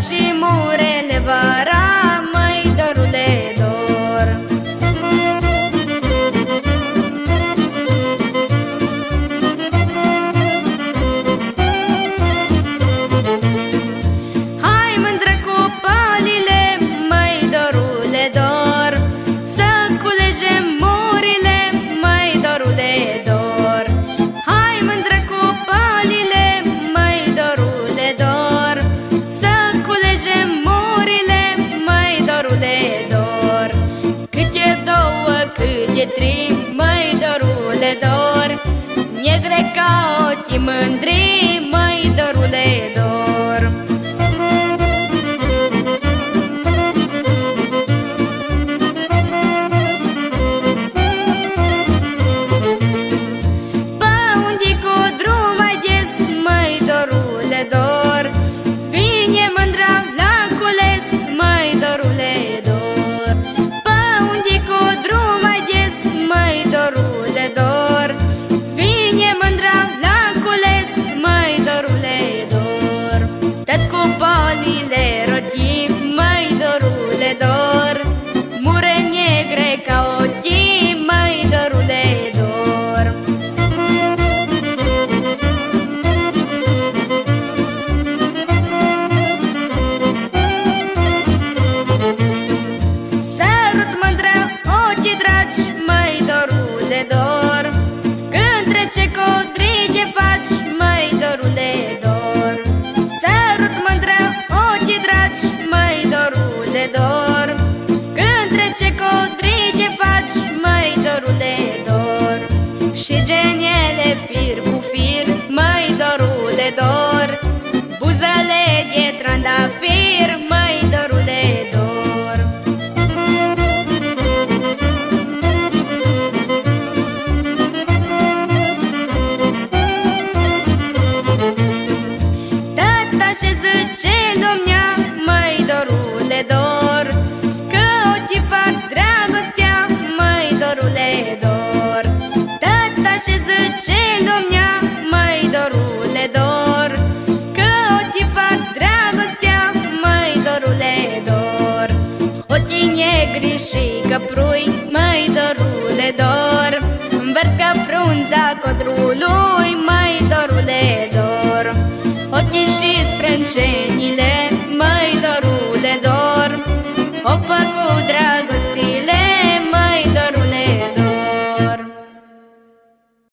și murele vara, măi dorule dor. Hai mândră cu palile, măi dorule dor, să culegem murile, măi dorule dor. Hai mândră cu palile, măi dorule dor, să culegem murile, măi dorule dor. Cât e două, cât e trei, măi dorule dor, negre ca ochii mândri, măi dorule dor. Dor, vine mândra la cules, măi dorule dor. Pe unde cu drum mai des, măi dorule dor, vine mândra la cules, măi dorule dor. Tot cu palile rotii, măi dorule dor, mure negre ca ochii, măi dorule dor. Dor, când trece codrige faci, măi dorule dor. Sărut mândră ochii dragi, măi dorule dor, când trece codrige faci, măi dorule dor. Și genele fir cu fir, măi dorule dor, buzele de trandafir, măi dorule dor. Ce lumea, măi dorule dor, că o ti fac dragostea, măi dorule dor. Tata și zice lumea, măi dorule dor, că o ti fac dragostea, măi dorule dor. O ti negri și căprui, măi dorule dor, văd ca frunza codrului, măi dorule dor. Ochii și sprâncenii